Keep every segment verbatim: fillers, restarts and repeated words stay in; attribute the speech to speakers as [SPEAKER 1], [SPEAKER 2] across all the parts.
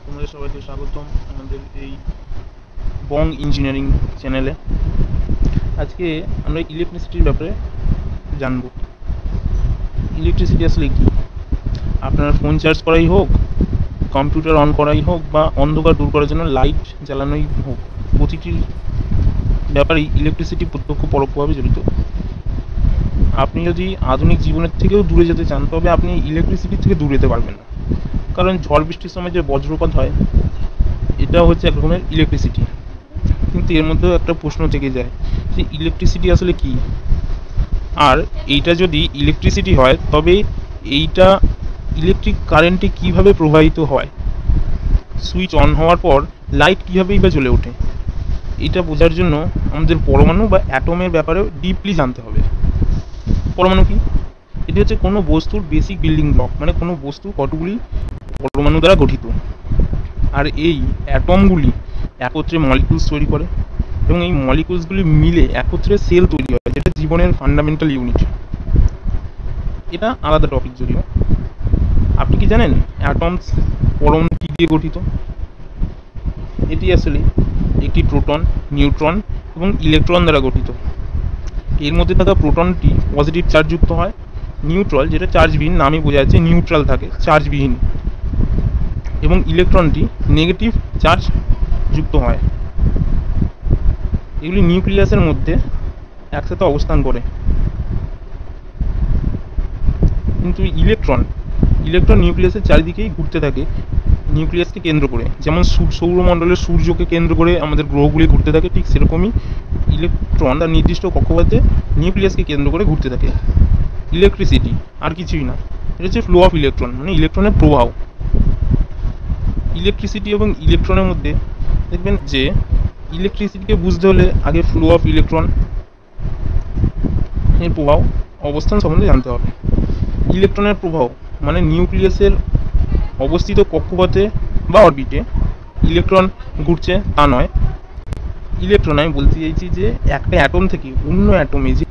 [SPEAKER 1] তোমাদের সবাইকে স্বাগতম আমাদের এই বং ইঞ্জিনিয়ারিং চ্যানেলে। আজকে আমরা ইলেকট্রিসিটির ব্যাপারে জানব। ইলেকট্রিসিটি আসলে কি? আপনার ফোন চার্জ করাই হোক, কম্পিউটার অন করাই হোক, বা অন্ধকার দূর করার জন্য লাইট জ্বালানোই হোক, প্রতিটির ব্যাপারেই ইলেকট্রিসিটি প্রত্যক্ষ পরোক্ষভাবে জড়িত। আপনি যদি আধুনিক জীবনের থেকেও দূরে যেতে চান, তবে আপনি ইলেকট্রিসিটি থেকে দূরে যেতে পারবেন না। কারণ ঝড় বৃষ্টির সময় যে বজ্রপাত হয়, এটা হচ্ছে এক রকমের ইলেকট্রিসিটি। কিন্তু এর মধ্যেও একটা প্রশ্ন থেকে যায় যে ইলেকট্রিসিটি আসলে কি, আর এইটা যদি ইলেকট্রিসিটি হয় তবে এইটা ইলেকট্রিক কারেন্টে কিভাবে প্রবাহিত হয়, সুইচ অন হওয়ার পর লাইট কীভাবেই বা জ্বলে ওঠে। এটা বোঝার জন্য আমাদের পরমাণু বা অ্যাটমের ব্যাপারেও ডিপলি জানতে হবে। পরমাণু কি? এটি হচ্ছে কোনো বস্তুর বেসিক বিল্ডিং ব্লক, মানে কোনো বস্তু কতগুলি পরমাণু দ্বারা গঠিত। আর এই অ্যাটমগুলি একত্রে মলিকিউলস তৈরি করে, এবং এই মলিকিউলসগুলি মিলে একত্রে সেল তৈরি হয়, যেটা জীবনের ফান্ডামেন্টাল ইউনিট। এটা আলাদা টপিক যদিও। আপনি কি জানেন অ্যাটমস পরমাণু কী দিয়ে গঠিত? এটি আসলে একটি প্রোটন, নিউট্রন এবং ইলেকট্রন দ্বারা গঠিত। এর মধ্যে থাকা প্রোটনটি পজিটিভ চার্জযুক্ত হয়, নিউট্রাল যেটা চার্জবিহীন, নামই বোঝা যাচ্ছে নিউট্রাল থাকে, চার্জবিহীন, এবং ইলেকট্রনটি নেগেটিভ চার্জ যুক্ত হয়। এগুলি নিউক্লিয়াসের মধ্যে একসাথে অবস্থান করে। কিন্তু ইলেকট্রন ইলেকট্রন নিউক্লিয়াসের চারিদিকেই ঘুরতে থাকে নিউক্লিয়াসকে কেন্দ্র করে। যেমন সৌরমণ্ডলের সূর্যকে কেন্দ্র করে আমাদের গ্রহগুলি ঘুরতে থাকে, ঠিক সেরকমই ইলেকট্রন তার নির্দিষ্ট কক্ষপথে নিউক্লিয়াসকে কেন্দ্র করে ঘুরতে থাকে। ইলেকট্রিসিটি আর কিছুই না, এটা হচ্ছে ফ্লো অফ ইলেকট্রন, মানে ইলেকট্রনের প্রবাহ। ইলেকট্রিসিটি এবং ইলেকট্রনের মধ্যে দেখবেন যে ইলেকট্রিসিটিকে বুঝতে হলে আগে ফ্লো অফ ইলেকট্রন এর প্রবাহ অবস্থান সম্বন্ধে জানতে হবে। ইলেকট্রনের প্রবাহ মানে নিউক্লিয়াসের অবস্থিত কক্ষপথে বা অরবিটে ইলেকট্রন ঘুরছে তা নয়। ইলেকট্রন আমি বলতে চাইছি যে একটা অ্যাটম থেকে অন্য অ্যাটমে, যে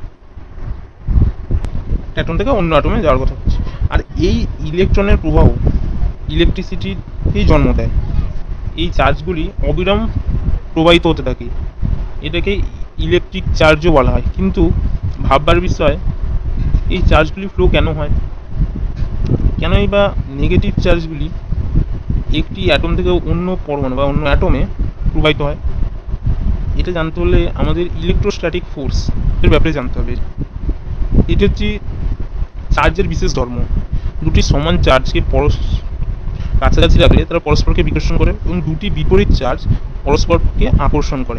[SPEAKER 1] অ্যাটম থেকে অন্য অ্যাটমে যাওয়ার কথা হচ্ছে। আর এই ইলেকট্রনের প্রবাহ ইলেকট্রিসিটিকেই জন্ম দেয়। এই চার্জগুলি অবিরাম প্রবাহিত হতে থাকে, এটাকে ইলেকট্রিক চার্জও বলা হয়। কিন্তু ভাববার বিষয়, এই চার্জগুলি ফ্লো কেন হয়? কেনই বা নেগেটিভ চার্জগুলি একটি অ্যাটম থেকে অন্য পরমাণু বা অন্য অ্যাটমে প্রবাহিত হয়? এটা জানতে হলে আমাদের ইলেকট্রোস্ট্যাটিক ফোর্স এর ব্যাপারে জানতে হবে। এটি হচ্ছে চার্জের বিশেষ ধর্ম। দুটি সমান চার্জকে পরস কাছাকাছি রাখলে তারা পরস্পরকে বিকর্ষণ করে, এবং দুটি বিপরীত চার্জ পরস্পরকে আকর্ষণ করে,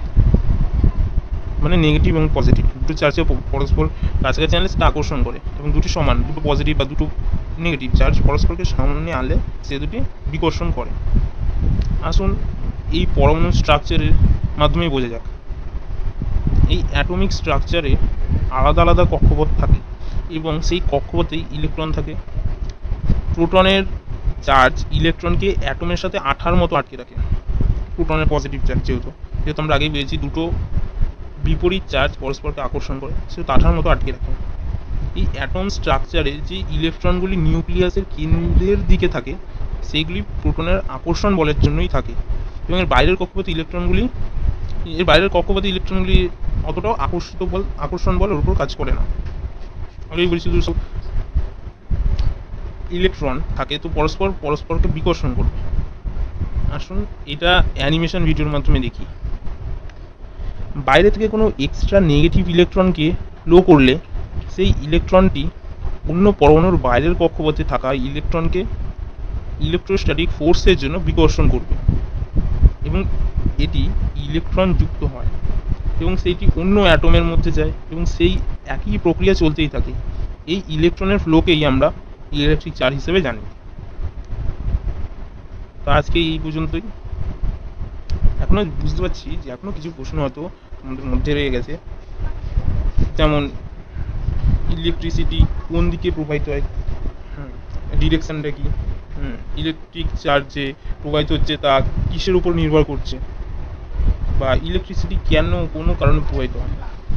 [SPEAKER 1] মানে নেগেটিভ এবং পজিটিভ দুটো চার্জে পরস্পর কাছাকাছি আনলে সেটা আকর্ষণ করে, এবং দুটি সমান, দুটো পজিটিভ বা দুটো নেগেটিভ চার্জ পরস্পরকে সামনে আনলে সে দুটি বিকর্ষণ করে। আসুন এই পরমাণু স্ট্রাকচারের মাধ্যমেই বোঝা যাক। এই অ্যাটমিক স্ট্রাকচারে আলাদা আলাদা কক্ষপথ থাকে, এবং সেই কক্ষপথেই ইলেকট্রন থাকে। প্রোটনের চার্জ ইলেকট্রনকে অ্যাটমের সাথে আঠার মতো আটকে রাখে। প্রোটনের পজিটিভ চার্জ যেহেতু যেহেতু আমরা আগেই বলেছি দুটো বিপরীত চার্জ পরস্পরকে আকর্ষণ করে, সেহেতু আঠার মতো আটকে রাখে। এই অ্যাটম স্ট্রাকচারে যে ইলেকট্রনগুলি নিউক্লিয়াসের কেন্দ্রের দিকে থাকে, সেইগুলি প্রোটনের আকর্ষণ বলের জন্যই থাকে, এবং এর বাইরের কক্ষপথে ইলেকট্রনগুলি এর বাইরের কক্ষপথে ইলেকট্রনগুলি অতটাও আকর্ষিত বল আকর্ষণ বলের উপর কাজ করে না। আগেই বলেছি দুটো ইলেকট্রন থাকে, তো পরস্পর পরস্পরকে বিকর্ষণ করবে। আসুন এটা অ্যানিমেশন ভিডিওর মাধ্যমে দেখি। বাইরে থেকে কোনো এক্সট্রা নেগেটিভ ইলেকট্রনকে ফ্লো করলে সেই ইলেকট্রনটি অন্য পরমাণুর বাইরের কক্ষপথে থাকা ইলেকট্রনকে ইলেকট্রোস্ট্যাটিক ফোর্সের জন্য বিকর্ষণ করবে, এবং এটি ইলেকট্রন যুক্ত হয়, এবং সেইটি অন্য অ্যাটমের মধ্যে যায়, এবং সেই একই প্রক্রিয়া চলতেই থাকে। এই ইলেকট্রনের ফ্লোকেই আমরা ইলেকট্রিক চার্জ হিসেবে জানি। তো আজকে এই পর্যন্তই। এখনো বুঝতে পারছি যে এখনো কিছু প্রশ্ন হয়তো আমাদের মধ্যে রয়ে গেছে, যেমন ইলেকট্রিসিটি কোন দিকে প্রবাহিত হয়, ডিরেকশনটা কি, ইলেকট্রিক চার্জে প্রবাহিত হচ্ছে তা কিসের উপর নির্ভর করছে, বা ইলেকট্রিসিটি কেন কোনো কারণে প্রবাহিত হয়।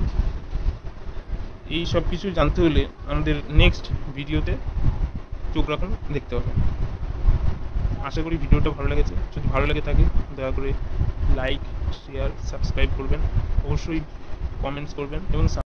[SPEAKER 1] এই সব কিছু জানতে হলে আমাদের নেক্সট ভিডিওতে চোখ রাখুন, দেখতে হবে। আশা করি ভিডিওটা ভালো লেগেছে। যদি ভালো লেগে থাকে দয়া করে লাইক, শেয়ার, সাবস্ক্রাইব করবেন, অবশ্যই কমেন্টস করবেন এবং